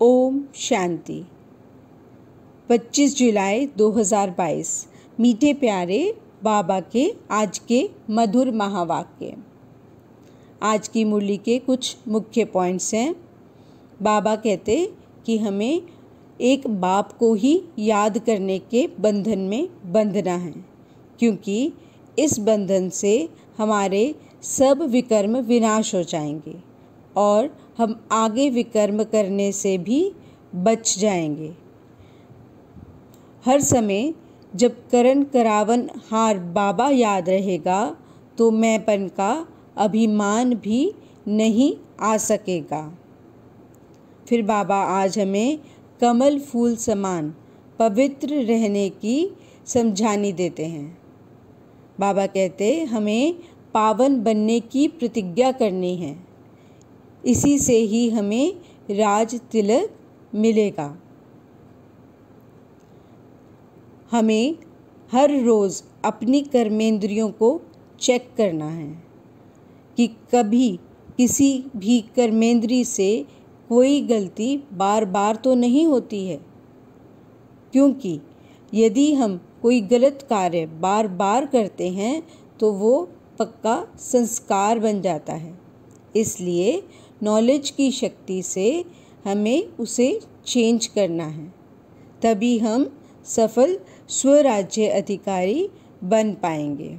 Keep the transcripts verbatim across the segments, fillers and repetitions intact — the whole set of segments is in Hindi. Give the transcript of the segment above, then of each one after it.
ओम शांति। पच्चीस जुलाई दो हज़ार बाईस। मीठे प्यारे बाबा के आज के मधुर महावाक्य। आज की मुरली के कुछ मुख्य पॉइंट्स हैं। बाबा कहते कि हमें एक बाप को ही याद करने के बंधन में बंधना है, क्योंकि इस बंधन से हमारे सब विकर्म विनाश हो जाएंगे और हम आगे विकर्म करने से भी बच जाएंगे। हर समय जब करण करावन हार बाबा याद रहेगा तो मैंपन का अभिमान भी नहीं आ सकेगा। फिर बाबा आज हमें कमल फूल समान पवित्र रहने की समझानी देते हैं। बाबा कहते हमें पावन बनने की प्रतिज्ञा करनी है, इसी से ही हमें राज तिलक मिलेगा। हमें हर रोज़ अपनी कर्मेंद्रियों को चेक करना है कि कभी किसी भी कर्मेंद्री से कोई गलती बार बार तो नहीं होती है, क्योंकि यदि हम कोई गलत कार्य बार बार करते हैं तो वो पक्का संस्कार बन जाता है। इसलिए नॉलेज की शक्ति से हमें उसे चेंज करना है, तभी हम सफल स्वराज्य अधिकारी बन पाएंगे।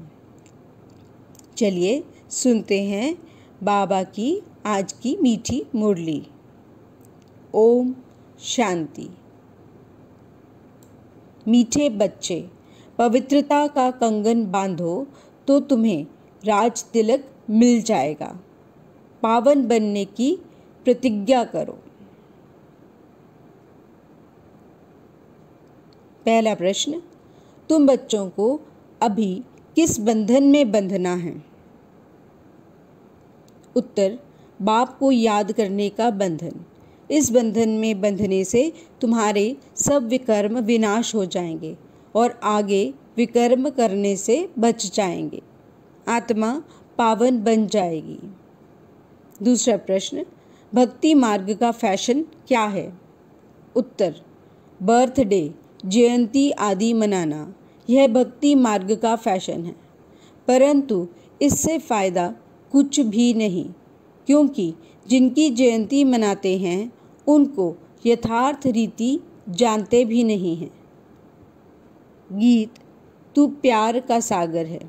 चलिए सुनते हैं बाबा की आज की मीठी मुरली। ओम शांति। मीठे बच्चे, पवित्रता का कंगन बांधो तो तुम्हें राज तिलक मिल जाएगा। पावन बनने की प्रतिज्ञा करो। पहला प्रश्न, तुम बच्चों को अभी किस बंधन में बंधना है? उत्तर, बाप को याद करने का बंधन। इस बंधन में बंधने से तुम्हारे सब विकर्म विनाश हो जाएंगे और आगे विकर्म करने से बच जाएंगे। आत्मा पावन बन जाएगी। दूसरा प्रश्न, भक्ति मार्ग का फैशन क्या है? उत्तर, बर्थडे, जयंती आदि मनाना, यह भक्ति मार्ग का फैशन है, परंतु इससे फ़ायदा कुछ भी नहीं, क्योंकि जिनकी जयंती मनाते हैं उनको यथार्थ रीति जानते भी नहीं हैं। गीत, तू प्यार का सागर है।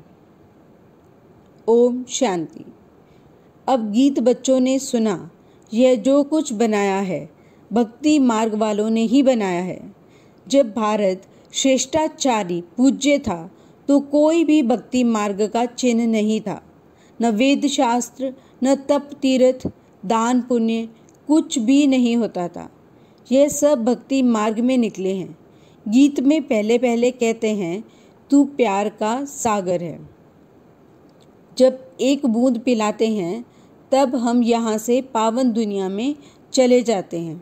ओम शांति। अब गीत बच्चों ने सुना, यह जो कुछ बनाया है भक्ति मार्ग वालों ने ही बनाया है। जब भारत श्रेष्ठाचारी पूज्य था तो कोई भी भक्ति मार्ग का चिन्ह नहीं था। न वेद शास्त्र, न तप तीर्थ, दान पुण्य, कुछ भी नहीं होता था। यह सब भक्ति मार्ग में निकले हैं। गीत में पहले पहले कहते हैं, तू प्यार का सागर है। जब एक बूंद पिलाते हैं तब हम यहाँ से पावन दुनिया में चले जाते हैं,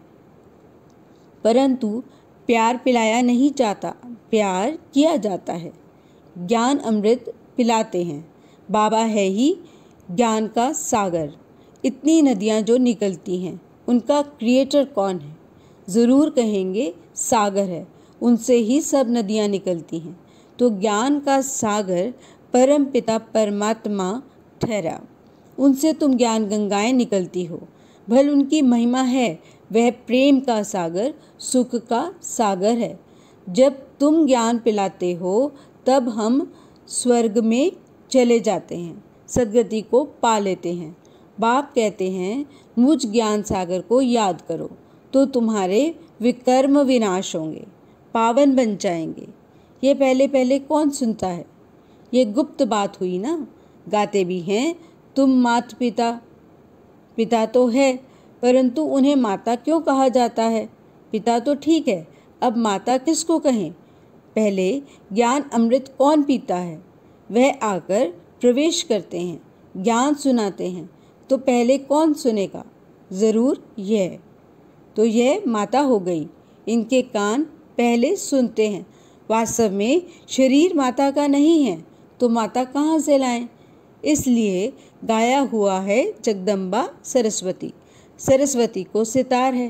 परंतु प्यार पिलाया नहीं जाता, प्यार किया जाता है। ज्ञान अमृत पिलाते हैं। बाबा है ही ज्ञान का सागर। इतनी नदियाँ जो निकलती हैं उनका क्रिएटर कौन है? ज़रूर कहेंगे सागर है, उनसे ही सब नदियाँ निकलती हैं। तो ज्ञान का सागर परम पिता परमात्मा ठहरा, उनसे तुम ज्ञान गंगाएं निकलती हो। भल उनकी महिमा है, वह प्रेम का सागर, सुख का सागर है। जब तुम ज्ञान पिलाते हो तब हम स्वर्ग में चले जाते हैं, सद्गति को पा लेते हैं। बाप कहते हैं, मुझ ज्ञान सागर को याद करो तो तुम्हारे विकर्म विनाश होंगे, पावन बन जाएंगे। ये पहले पहले कौन सुनता है? ये गुप्त बात हुई ना। गाते भी हैं, तुम माता पिता पिता तो है, परंतु उन्हें माता क्यों कहा जाता है? पिता तो ठीक है, अब माता किसको कहें? पहले ज्ञान अमृत कौन पीता है? वह आकर प्रवेश करते हैं, ज्ञान सुनाते हैं, तो पहले कौन सुनेगा? ज़रूर यह। तो यह माता हो गई, इनके कान पहले सुनते हैं। वास्तव में शरीर माता का नहीं है, तो माता कहाँ से लाएं? इसलिए गाया हुआ है जगदम्बा सरस्वती। सरस्वती को सितार है,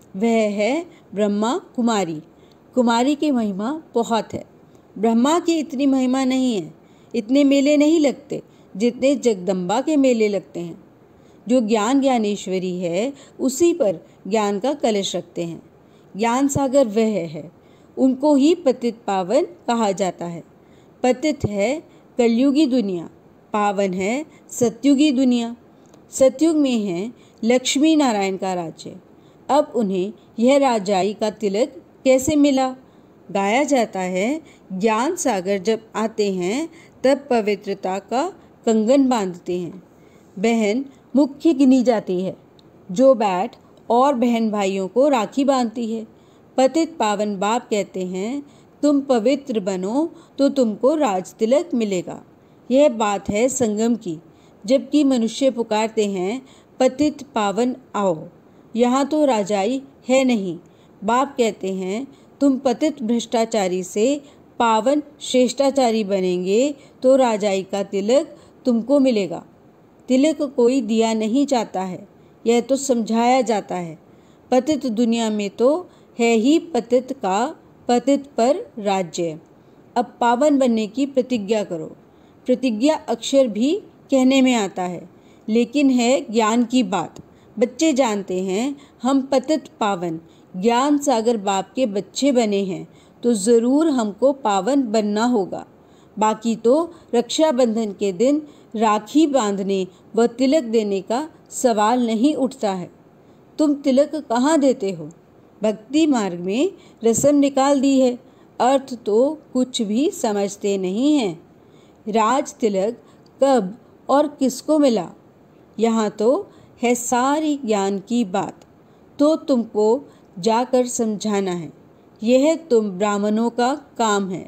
वह है ब्रह्मा कुमारी। कुमारी की महिमा बहुत है। ब्रह्मा की इतनी महिमा नहीं है, इतने मेले नहीं लगते जितने जगदम्बा के मेले लगते हैं। जो ज्ञान ज्ञानेश्वरी है उसी पर ज्ञान का कलश रखते हैं। ज्ञान सागर वह है, उनको ही पतित पावन कहा जाता है। पतित है कलयुगी दुनिया, पावन है सतयुगी दुनिया। सतयुग में है लक्ष्मी नारायण का राज्य। अब उन्हें यह राजाई का तिलक कैसे मिला? गाया जाता है, ज्ञान सागर जब आते हैं तब पवित्रता का कंगन बांधते हैं। बहन मुख्य गिनी जाती है, जो बैठ और बहन भाइयों को राखी बांधती है। पतित पावन बाप कहते हैं, तुम पवित्र बनो तो तुमको राज तिलक मिलेगा। यह बात है संगम की। जबकि मनुष्य पुकारते हैं, पतित पावन आओ, यहाँ तो राजाई है नहीं। बाप कहते हैं, तुम पतित भ्रष्टाचारी से पावन श्रेष्ठाचारी बनेंगे तो राजाई का तिलक तुमको मिलेगा। तिलक कोई दिया नहीं जाता है, यह तो समझाया जाता है। पतित दुनिया में तो है ही पतित का पतित पर राज्य। अब पावन बनने की प्रतिज्ञा करो। प्रतिज्ञा अक्षर भी कहने में आता है, लेकिन है ज्ञान की बात। बच्चे जानते हैं हम पतित पावन ज्ञान सागर बाप के बच्चे बने हैं, तो ज़रूर हमको पावन बनना होगा। बाकी तो रक्षाबंधन के दिन राखी बांधने व तिलक देने का सवाल नहीं उठता है। तुम तिलक कहाँ देते हो? भक्ति मार्ग में रस्म निकाल दी है, अर्थ तो कुछ भी समझते नहीं हैं। राज तिलक कब और किसको मिला, यहाँ तो है सारी ज्ञान की बात। तो तुमको जाकर समझाना है। यह तुम ब्राह्मणों का काम है।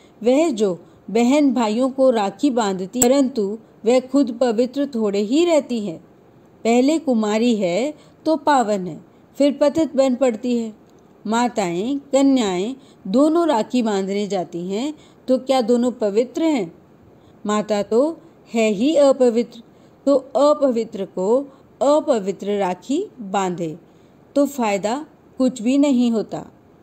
वह जो बहन भाइयों को राखी बांधती, परंतु वह खुद पवित्र थोड़े ही रहती है। पहले कुमारी है तो पावन है, फिर पतित बन पड़ती है। माताएं कन्याएं दोनों राखी बांधने जाती हैं, तो क्या दोनों पवित्र हैं? माता तो है ही अपवित्र, तो अपवित्र को अपवित्र राखी बांधे तो फायदा कुछ भी नहीं होता।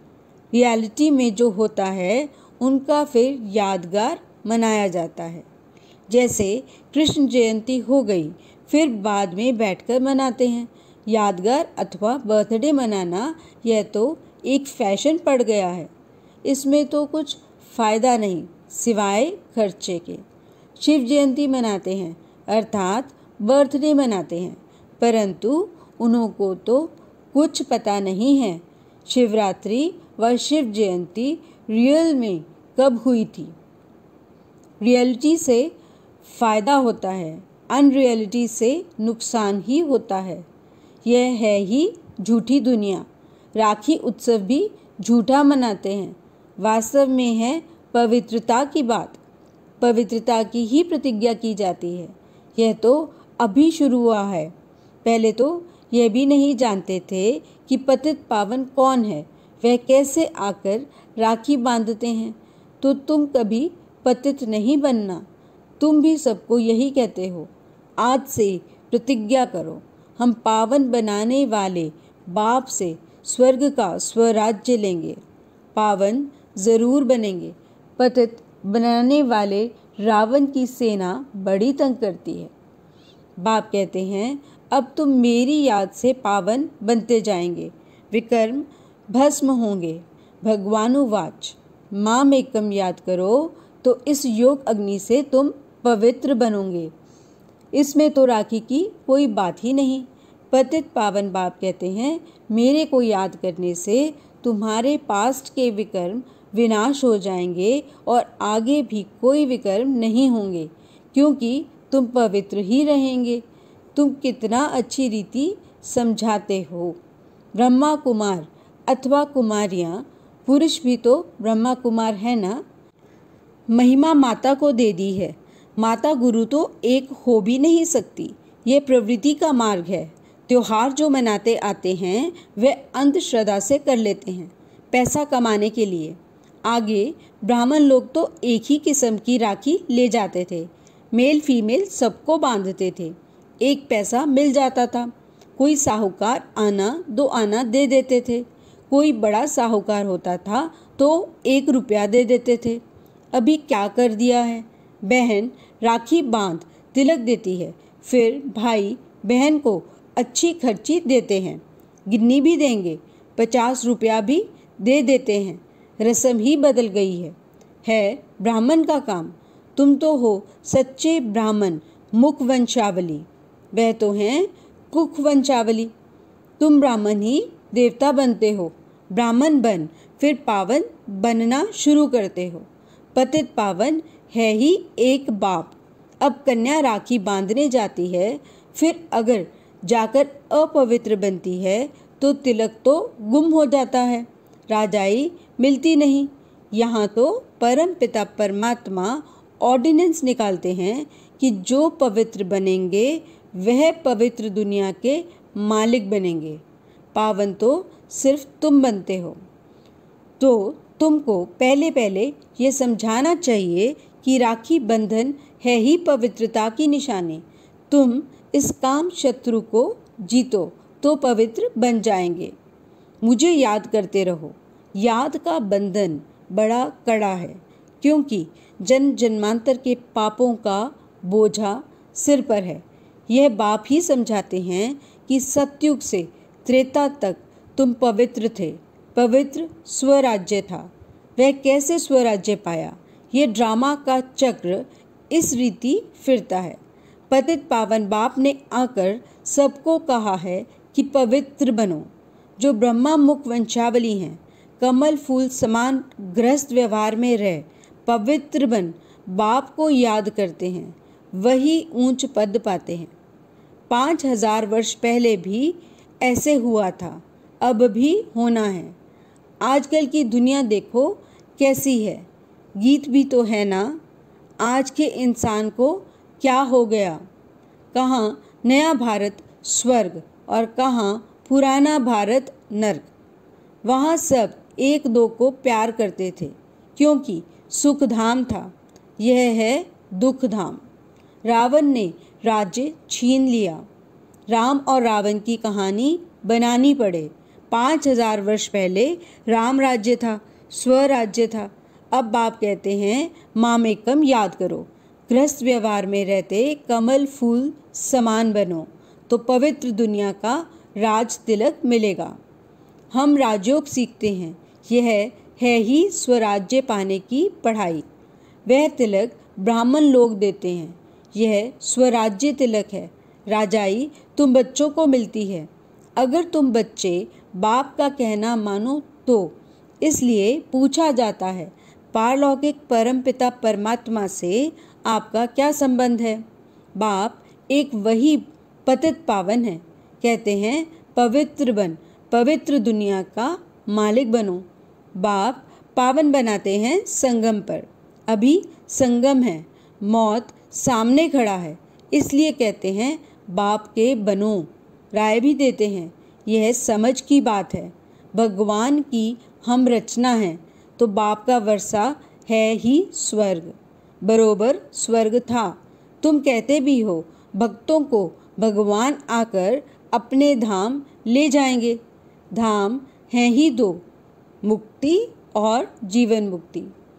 रियलिटी में जो होता है उनका फिर यादगार मनाया जाता है। जैसे कृष्ण जयंती हो गई, फिर बाद में बैठकर मनाते हैं। यादगार अथवा बर्थडे मनाना यह तो एक फैशन पड़ गया है। इसमें तो कुछ फ़ायदा नहीं सिवाय खर्चे के। शिव जयंती मनाते हैं अर्थात बर्थडे मनाते हैं, परंतु उन्हों को तो कुछ पता नहीं है शिवरात्रि व शिव जयंती रियल में कब हुई थी। रियलिटी से फ़ायदा होता है, अनरियलिटी से नुकसान ही होता है। यह है ही झूठी दुनिया। राखी उत्सव भी झूठा मनाते हैं। वास्तव में है पवित्रता की बात। पवित्रता की ही प्रतिज्ञा की जाती है। यह तो अभी शुरू हुआ है। पहले तो यह भी नहीं जानते थे कि पतित पावन कौन है, वह कैसे आकर राखी बांधते हैं। तो तुम कभी पतित नहीं बनना। तुम भी सबको यही कहते हो। आज से प्रतिज्ञा करो, हम पावन बनाने वाले बाप से स्वर्ग का स्वराज्य लेंगे। पावन ज़रूर बनेंगे। पतित बनाने वाले रावण की सेना बड़ी तंग करती है। बाप कहते हैं, अब तुम मेरी याद से पावन बनते जाएंगे, विकर्म भस्म होंगे। भगवानुवाच, माम एकम याद करो तो इस योग अग्नि से तुम पवित्र बनोगे। इसमें तो राखी की कोई बात ही नहीं। पतित पावन बाप कहते हैं, मेरे को याद करने से तुम्हारे पास्ट के विकर्म विनाश हो जाएंगे और आगे भी कोई विकर्म नहीं होंगे, क्योंकि तुम पवित्र ही रहेंगे। तुम कितना अच्छी रीति समझाते हो। ब्रह्मा कुमार अथवा कुमारियाँ, पुरुष भी तो ब्रह्मा कुमार है ना। महिमा माता को दे दी है। माता गुरु तो एक हो भी नहीं सकती। ये प्रवृत्ति का मार्ग है। त्योहार जो मनाते आते हैं वे अंधश्रद्धा से कर लेते हैं, पैसा कमाने के लिए। आगे ब्राह्मण लोग तो एक ही किस्म की राखी ले जाते थे, मेल फीमेल सबको बांधते थे, एक पैसा मिल जाता था। कोई साहूकार आना दो आना दे देते थे, कोई बड़ा साहूकार होता था तो एक रुपया दे देते थे। अभी क्या कर दिया है, बहन राखी बांध तिलक देती है, फिर भाई बहन को अच्छी खर्ची देते हैं, गिन्नी भी देंगे, पचास रुपया भी दे देते हैं। रस्म ही बदल गई है है ब्राह्मण का काम। तुम तो हो सच्चे ब्राह्मण, मुख वंशावली, वह तो हैं कुख वंशावली। तुम ब्राह्मण ही देवता बनते हो, ब्राह्मण बन फिर पावन बनना शुरू करते हो। पतित पावन है ही एक बाप। अब कन्या राखी बांधने जाती है, फिर अगर जाकर अपवित्र बनती है तो तिलक तो गुम हो जाता है, राजाई मिलती नहीं। यहाँ तो परम पिता परमात्मा ऑर्डिनेंस निकालते हैं कि जो पवित्र बनेंगे वह पवित्र दुनिया के मालिक बनेंगे। पावन तो सिर्फ तुम बनते हो। तो तुमको पहले पहले ये समझाना चाहिए कि राखी बंधन है ही पवित्रता की निशानी। तुम इस काम शत्रु को जीतो तो पवित्र बन जाएंगे। मुझे याद करते रहो। याद का बंधन बड़ा कड़ा है, क्योंकि जन्म जन्मांतर के पापों का बोझा सिर पर है। यह बाप ही समझाते हैं कि सतयुग से त्रेता तक तुम पवित्र थे, पवित्र स्वराज्य था। वह कैसे स्वराज्य पाया, ये ड्रामा का चक्र इस रीति फिरता है। पतित पावन बाप ने आकर सबको कहा है कि पवित्र बनो। जो ब्रह्मा मुख वंशावली हैं, कमल फूल समान गृहस्थ व्यवहार में रह पवित्र बन बाप को याद करते हैं, वही ऊंच पद पाते हैं। पाँच हजार वर्ष पहले भी ऐसे हुआ था, अब भी होना है। आजकल की दुनिया देखो कैसी है, गीत भी तो है ना। आज के इंसान को क्या हो गया, कहाँ नया भारत स्वर्ग और कहाँ पुराना भारत नर्क। वहाँ सब एक दो को प्यार करते थे क्योंकि सुख धाम था, यह है दुख धाम। रावण ने राज्य छीन लिया, राम और रावण की कहानी बनानी पड़े। पाँच हजार वर्ष पहले राम राज्य था, स्वराज्य था। अब बाप कहते हैं मामेकम याद करो, गृहस्थ व्यवहार में रहते कमल फूल समान बनो तो पवित्र दुनिया का राज तिलक मिलेगा। हम राजयोग सीखते हैं, यह है ही स्वराज्य पाने की पढ़ाई। वह तिलक ब्राह्मण लोग देते हैं, यह स्वराज्य तिलक है। राजाई तुम बच्चों को मिलती है, अगर तुम बच्चे बाप का कहना मानो तो। इसलिए पूछा जाता है पारलौकिक परम पिता परमात्मा से आपका क्या संबंध है। बाप एक वही पतित पावन है, कहते हैं पवित्र बन, पवित्र दुनिया का मालिक बनो। बाप पावन बनाते हैं संगम पर, अभी संगम है, मौत सामने खड़ा है, इसलिए कहते हैं बाप के बनो। राय भी देते हैं, यह समझ की बात है। भगवान की हम रचना है तो बाप का वर्षा है ही स्वर्ग, बरोबर स्वर्ग था। तुम कहते भी हो भक्तों को भगवान आकर अपने धाम ले जाएंगे। धाम हैं ही दो, मुक्ति और जीवन मुक्ति।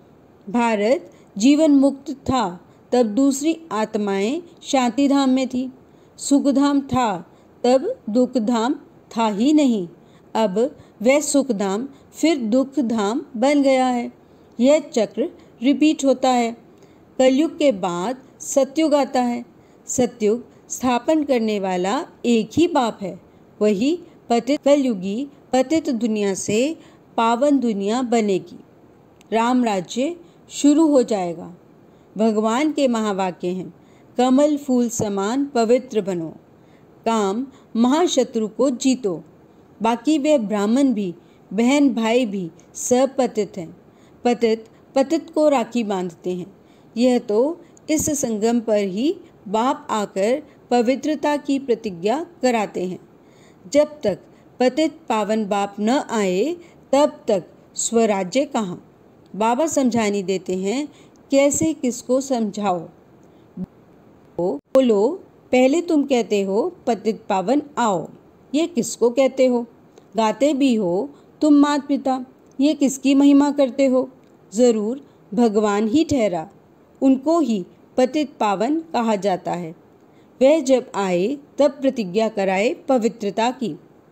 भारत जीवन मुक्त था तब दूसरी आत्माएं शांति धाम में थी। सुखधाम था तब दुखधाम था ही नहीं। अब वह सुखधाम फिर दुखधाम बन गया है। यह चक्र रिपीट होता है। कलयुग के बाद सतयुग आता है। सतयुग स्थापन करने वाला एक ही बाप है, वही पतित कलयुगी पतित दुनिया से पावन दुनिया बनेगी। राम राज्य शुरू हो जाएगा। भगवान के महावाक्य हैं, कमल फूल समान पवित्र बनो, काम महाशत्रु को जीतो। बाकी वे ब्राह्मण भी, बहन भाई भी सब पतित हैं। पतित पतित को राखी बांधते हैं। यह तो इस संगम पर ही बाप आकर पवित्रता की प्रतिज्ञा कराते हैं। जब तक पतित पावन बाप न आए तब तक स्वराज्य कहाँ। बाबा समझानी देते हैं, कैसे किसको समझाओ। बोलो, पहले तुम कहते हो पतित पावन आओ, ये किसको कहते हो? गाते भी हो तुम मात पिता, ये किसकी महिमा करते हो? ज़रूर भगवान ही ठहरा, उनको ही पतित पावन कहा जाता है। वह जब आए तब प्रतिज्ञा कराए पवित्रता की।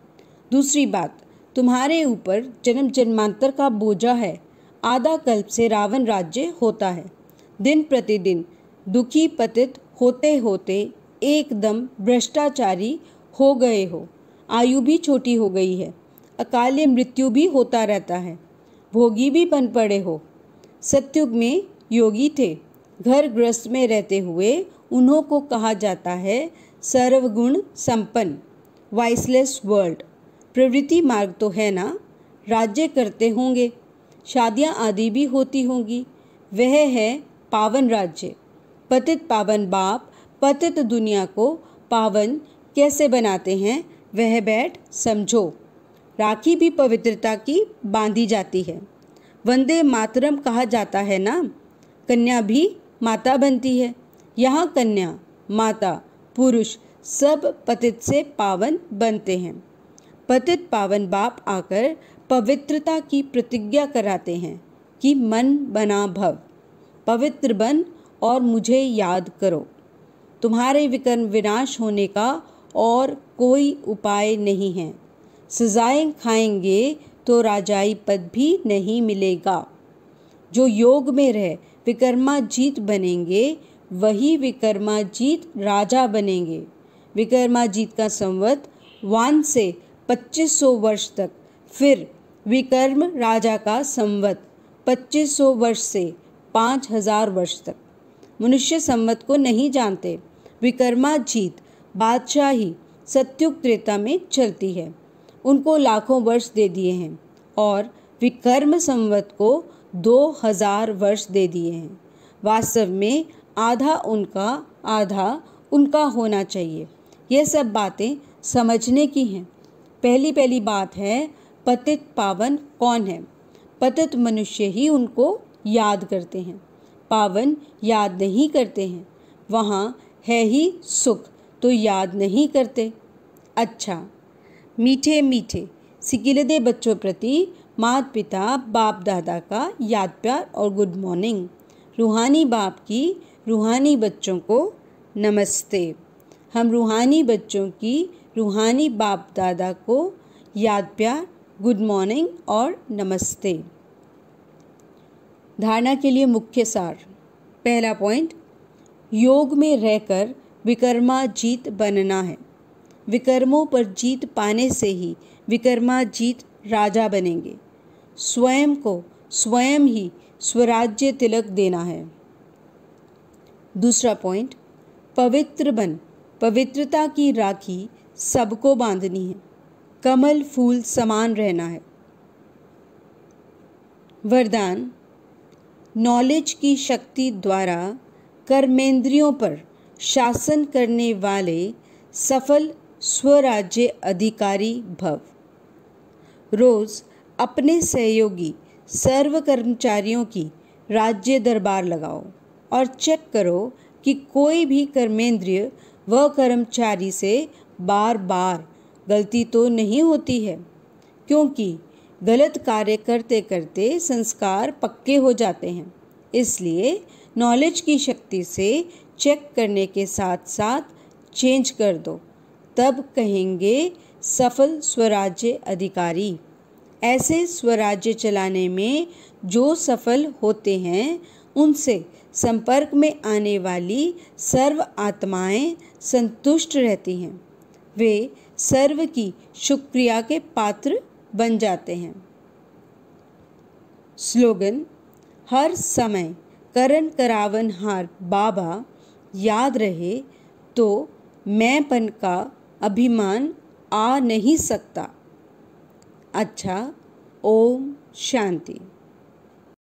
दूसरी बात, तुम्हारे ऊपर जन्म जन्मांतर का बोझा है। आधा कल्प से रावण राज्य होता है। दिन प्रतिदिन दुखी पतित होते होते एकदम भ्रष्टाचारी हो गए हो। आयु भी छोटी हो गई है, अकाल मृत्यु भी होता रहता है, भोगी भी बन पड़े हो। सतयुग में योगी थे, घर गृहस्थ में रहते हुए उन्हों को कहा जाता है सर्वगुण संपन्न, वाइसलेस वर्ल्ड। प्रवृत्ति मार्ग तो है ना, राज्य करते होंगे, शादियां आदि भी होती होंगी। वह है पावन राज्य। पतित पावन बाप पतित दुनिया को पावन कैसे बनाते हैं वह बैठ समझो। राखी भी पवित्रता की बांधी जाती है। वंदे मातरम कहा जाता है ना, कन्या भी माता बनती है। यहाँ कन्या, माता, पुरुष सब पतित से पावन बनते हैं। पतित पावन बाप आकर पवित्रता की प्रतिज्ञा कराते हैं कि मन बना भव, पवित्र बन और मुझे याद करो। तुम्हारे विकर्म विनाश होने का और कोई उपाय नहीं है। सजाएं खाएंगे तो राजाई पद भी नहीं मिलेगा। जो योग में रह विकर्माजीत बनेंगे वही विकर्माजीत राजा बनेंगे। विकर्माजीत का संवत वान से पच्चीस सौ वर्ष तक, फिर विकर्म राजा का संवत पच्चीस सौ वर्ष से पाँच हजार वर्ष तक। मनुष्य संवत को नहीं जानते। विकर्माजीत बादशाही सत्युग त्रेता में चलती है, उनको लाखों वर्ष दे दिए हैं और विकर्म संवत को दो हजार वर्ष दे दिए हैं। वास्तव में आधा उनका आधा उनका होना चाहिए। यह सब बातें समझने की हैं। पहली पहली बात है, पतित पावन कौन है? पतित मनुष्य ही उनको याद करते हैं, पावन याद नहीं करते हैं। वहाँ है ही सुख तो याद नहीं करते। अच्छा, मीठे मीठे सिकिलदे बच्चों प्रति माता पिता बाप दादा का याद प्यार और गुड मॉर्निंग। रूहानी बाप की रूहानी बच्चों को नमस्ते। हम रूहानी बच्चों की रूहानी बाप दादा को याद प्यार, गुड मॉर्निंग और नमस्ते। धारणा के लिए मुख्य सार। पहला पॉइंट, योग में रहकर विकर्माजीत बनना है। विकर्मों पर जीत पाने से ही विकर्माजीत राजा बनेंगे। स्वयं को स्वयं ही स्वराज्य तिलक देना है। दूसरा पॉइंट, पवित्र बन, पवित्रता की राखी सबको बांधनी है, कमल फूल समान रहना है। वरदान, नॉलेज की शक्ति द्वारा कर्मेंद्रियों पर शासन करने वाले सफल स्वराज्य अधिकारी भव। रोज अपने सहयोगी सर्व कर्मचारियों की राज्य दरबार लगाओ और चेक करो कि कोई भी कर्मेंद्रिय व कर्मचारी से बार बार गलती तो नहीं होती है, क्योंकि गलत कार्य करते करते संस्कार पक्के हो जाते हैं। इसलिए नॉलेज की शक्ति से चेक करने के साथ साथ चेंज कर दो, तब कहेंगे सफल स्वराज्य अधिकारी। ऐसे स्वराज्य चलाने में जो सफल होते हैं उनसे संपर्क में आने वाली सर्व आत्माएं संतुष्ट रहती हैं। वे सर्व की शुक्रिया के पात्र बन जाते हैं। स्लोगन, हर समय करण करावन हार बाबा याद रहे तो मैंपन का अभिमान आ नहीं सकता। अच्छा, ओम शांति।